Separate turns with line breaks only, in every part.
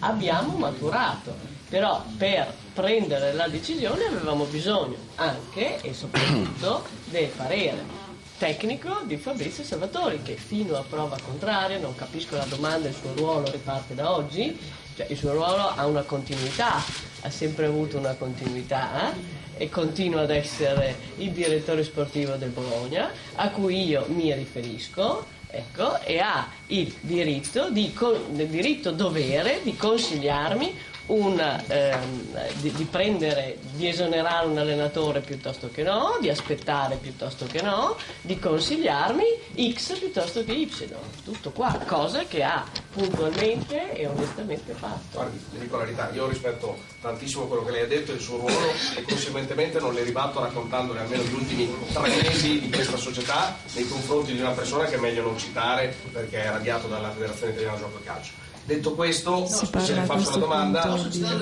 abbiamo maturato, però per prendere la decisione avevamo bisogno anche e soprattutto del parere tecnico di Fabrizio Salvatori, che fino a prova contraria, non capisco la domanda, il suo ruolo riparte da oggi, cioè il suo ruolo ha una continuità, ha sempre avuto una continuità e continua ad essere il direttore sportivo del Bologna, a cui io mi riferisco, ecco, e ha il diritto dovere di consigliarmi di prendere, di esonerare un allenatore piuttosto che no, di aspettare piuttosto che no, di consigliarmi X piuttosto che Y, tutto qua, cosa che ha puntualmente e onestamente fatto.
Guardi, le dico la verità, io rispetto tantissimo quello che lei ha detto e il suo ruolo e conseguentemente non le ribatto raccontandole almeno gli ultimi 3 mesi di questa società nei confronti di una persona che è meglio non citare perché è radiato dalla Federazione Italiana Gioco e Calcio. Detto questo, se le faccio una domanda,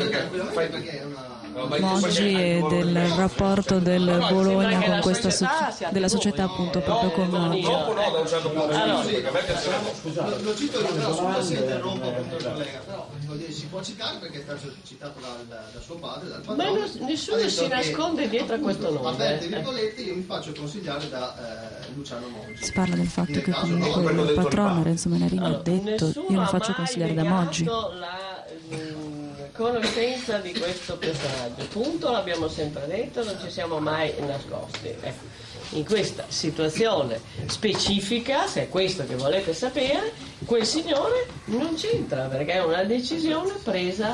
oggi e del rapporto del Bologna con questa della società appunto proprio con noi.
Dopo no, da un certo punto di vista, perché a me piacerebbe.
Lo cito io, però scusa se interrompo appunto il collega, però si può citare perché è stato citato da suo padre, dal padrone.
Ma nessuno si nasconde dietro a questo nome.
Aperte virgolette, io mi faccio consigliare da Luciano Mongi.
Si parla del fatto che comunque il patrono Renzo Menarini ha detto io mi faccio consigliare da Moggi.
La conoscenza di questo personaggio, punto, l'abbiamo sempre detto, non ci siamo mai nascosti. Ecco. In questa situazione specifica, se è questo che volete sapere, quel signore non c'entra perché è una decisione presa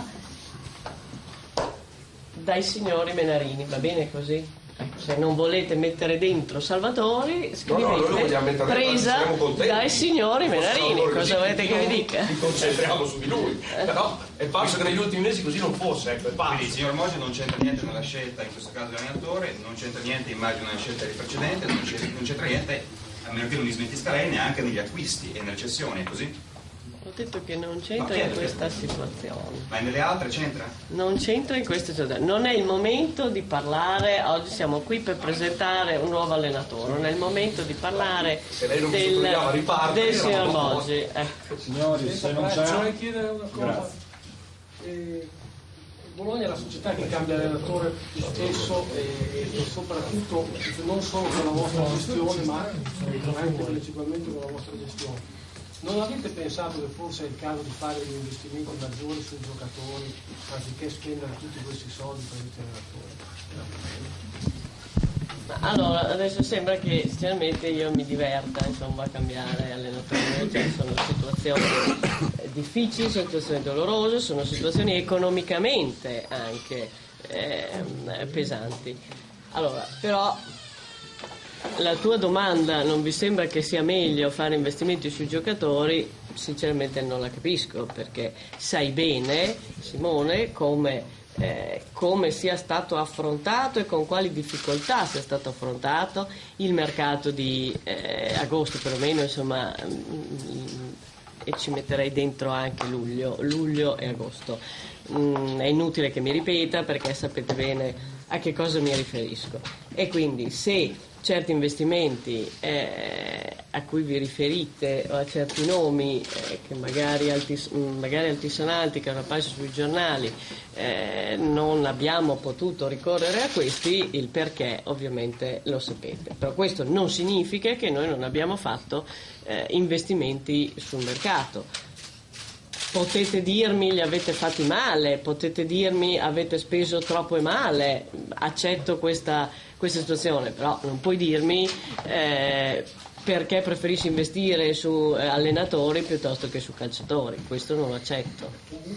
dai signori Menarini, va bene così? Se non volete mettere dentro Salvatori, scrivete presa dai signori Menarini, cosa volete che vi dica?
Ci concentriamo su di lui, però è parso che negli ultimi mesi così non fosse, ecco, è parso.
Quindi il signor Moggi non c'entra niente nella scelta, in questo caso dell'allenatore, non c'entra niente immagino nella scelta del precedente, non c'entra niente, a meno che non mi smentisca lei, neanche negli acquisti e nelle cessioni, è così?
Ho detto che non c'entra in questa situazione.
Ma nelle altre c'entra?
Non c'entra in questa situazione. Non è il momento di parlare, oggi siamo qui per presentare un nuovo allenatore, non è il momento di parlare del signor Moggi.
Signori, se non c'è... Vorrei chiedere una cosa. Bologna è la società che cambia allenatore più spesso e soprattutto non solo con la vostra gestione ma anche principalmente con la vostra gestione. Non avete pensato che forse è il caso di fare degli investimenti maggiori sui giocatori anziché spendere tutti questi soldi per il allenatore?
Allora, adesso sembra che sinceramente io mi diverta a cambiare allenatore, cioè sono situazioni difficili, sono situazioni dolorose, sono situazioni economicamente anche pesanti. Allora, però la tua domanda non vi sembra che sia meglio fare investimenti sui giocatori? Sinceramente non la capisco, perché sai bene, Simone, come sia stato affrontato e con quali difficoltà sia stato affrontato il mercato di agosto perlomeno, insomma, e ci metterei dentro anche luglio e agosto. È inutile che mi ripeta perché sapete bene a che cosa mi riferisco, e quindi se certi investimenti a cui vi riferite o a certi nomi che magari altisonanti che hanno apparso sui giornali non abbiamo potuto ricorrere a questi, il perché ovviamente lo sapete, però questo non significa che noi non abbiamo fatto investimenti sul mercato. Potete dirmi li avete fatti male, potete dirmi avete speso troppo e male, accetto questa situazione, però non puoi dirmi perché preferisci investire su allenatori piuttosto che su calciatori, questo non lo accetto.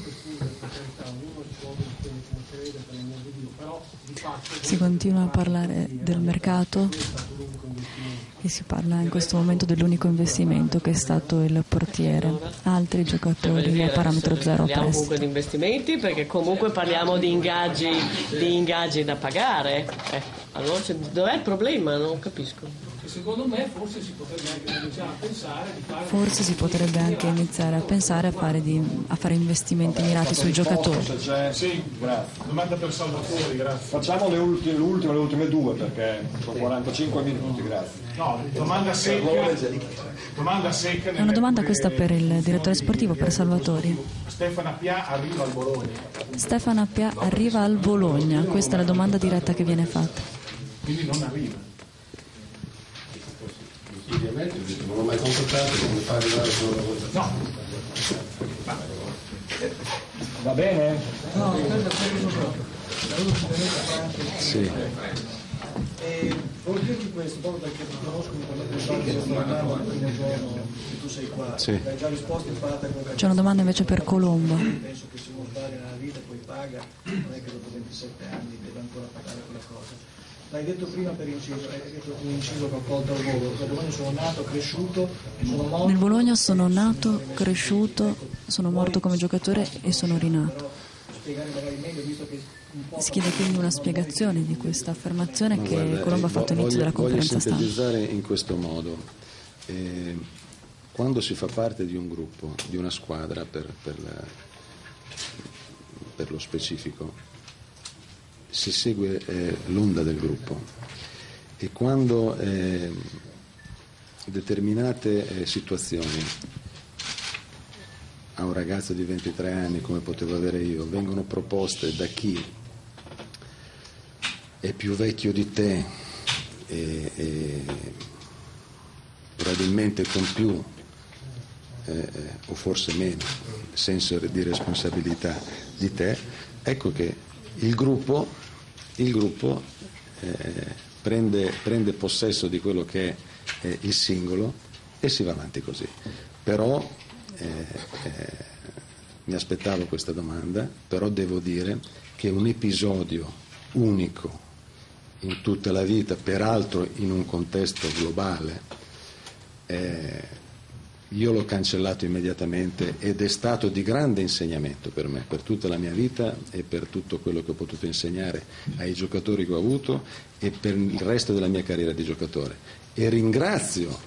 Si continua a parlare del mercato e si parla in questo momento dell'unico investimento che è stato il portiere, altri giocatori a parametro zero
parliamo comunque di investimenti perché comunque parliamo di ingaggi da pagare, allora dov'è il problema? Non capisco.
E secondo me forse si potrebbe anche cominciare a pensare di fare...
Forse si potrebbe anche iniziare a pensare a fare investimenti mirati sui giocatori.
Sì, grazie. Domanda per Salvatore, grazie. Facciamo le ultime due perché sono 45 minuti, grazie. No, domanda secca.
È una domanda questa per il direttore sportivo, per Salvatori.
Stefana Pià arriva al Bologna.
Stefana Pià arriva al Bologna, questa è la domanda diretta che viene fatta.
Quindi non arriva.
Non l'ho mai contattato, come fa arrivare solo la volta?
No. Va bene?
No,
Sì.
volevo dirti questo, proprio perché ti conosco il primo giorno che tu sei qua.
Sì.
Hai già risposto in parte a quello che
C'è una domanda invece per Colombo.
penso che se uno sbaglia nella vita poi paga, non è che dopo 27 anni deve ancora pagare quella cosa. L'hai detto prima per inciso, hai detto un inciso che ho colto al volo. Da Bologna sono nato, cresciuto, sono morto.
Nel Bologna sono nato, cresciuto, sono morto come giocatore e sono rinato.
Spiegare magari meglio, visto che un po'...
Si chiede quindi una spiegazione di questa affermazione che
Guarda,
Colombo ha fatto all'inizio della conferenza
voglio
stampa.
sintetizzare in questo modo. Quando si fa parte di un gruppo, di una squadra per lo specifico, si segue l'onda del gruppo e quando determinate situazioni a un ragazzo di 23 anni come potevo avere io vengono proposte da chi è più vecchio di te e probabilmente con più o forse meno senso di responsabilità di te, ecco che il gruppo prende possesso di quello che è il singolo e si va avanti così. Però mi aspettavo questa domanda, però devo dire che un episodio unico in tutta la vita, peraltro in un contesto globale, io l'ho cancellato immediatamente ed è stato di grande insegnamento per me, per tutta la mia vita e per tutto quello che ho potuto insegnare ai giocatori che ho avuto e per il resto della mia carriera di giocatore. E ringrazio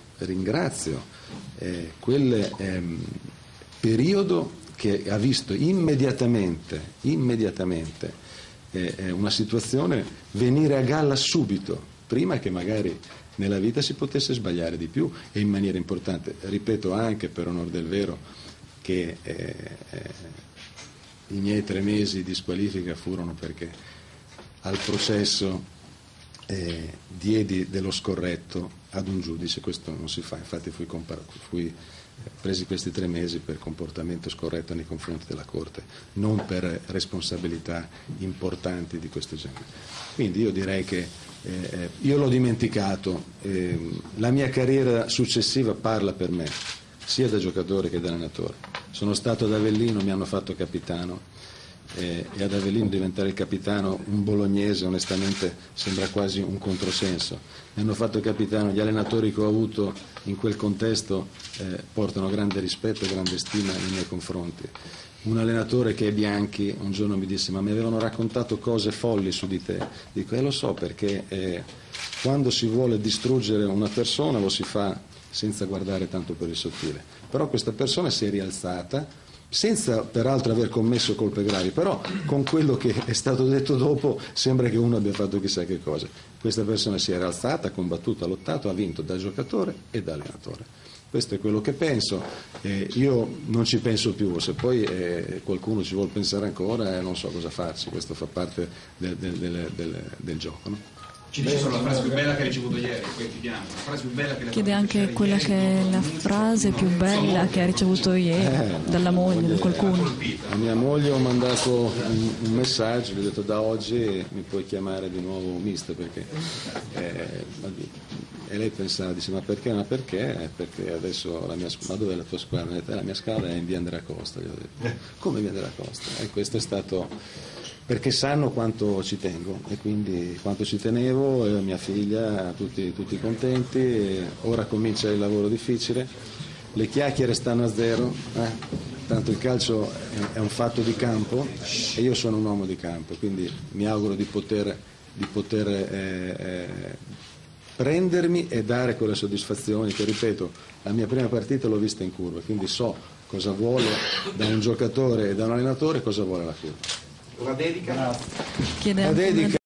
quel periodo che ha visto immediatamente una situazione venire a galla subito, prima che magari nella vita si potesse sbagliare di più e in maniera importante. Ripeto anche per onor del vero che i miei 3 mesi di squalifica furono perché al processo diedi dello scorretto ad un giudice, questo non si fa, infatti fui presi questi 3 mesi per comportamento scorretto nei confronti della Corte, non per responsabilità importanti di questo genere. Quindi io direi che io l'ho dimenticato, la mia carriera successiva parla per me, sia da giocatore che da allenatore. Sono stato ad Avellino, mi hanno fatto capitano e ad Avellino diventare il capitano, un bolognese onestamente sembra quasi un controsenso. Mi hanno fatto capitano, gli allenatori che ho avuto in quel contesto portano grande rispetto e grande stima nei miei confronti. Un allenatore che è Bianchi un giorno mi disse: ma mi avevano raccontato cose folli su di te. Dico: lo so, perché quando si vuole distruggere una persona lo si fa senza guardare tanto per il sottile. Però questa persona si è rialzata senza peraltro aver commesso colpe gravi, però con quello che è stato detto dopo sembra che uno abbia fatto chissà che cosa. Questa persona si è rialzata, ha combattuto, ha lottato, ha vinto da giocatore e da allenatore. Questo è quello che penso, io non ci penso più, se poi qualcuno ci vuole pensare ancora non so cosa farci, questo fa parte del gioco, no?
Ci dice solo la frase più bella che hai ricevuto ieri, poi chiudiamo. La frase più bella che hai
Chiede anche quella che è la frase più bella che ha ricevuto ieri dalla moglie, da qualcuno.
A mia moglie ho mandato un messaggio, gli ho detto: da oggi mi puoi chiamare di nuovo mister, perché e lei pensava, dice: ma perché? Ma perché? Perché adesso ma dov'è la tua squadra? La mia squadra è in via Andrea Costa. Gli ho detto: come via Andrea Costa? E questo è stato perché sanno quanto ci tengo e quindi quanto ci tenevo, mia figlia, tutti contenti, e ora comincia il lavoro difficile, le chiacchiere stanno a zero, tanto il calcio è un fatto di campo e io sono un uomo di campo, quindi mi auguro di poter prendermi e dare quelle soddisfazioni che, ripeto, la mia prima partita l'ho vista in curva, quindi so cosa vuole da un giocatore e da un allenatore, cosa vuole la curva.
Una dedica?
Chiede
La dedica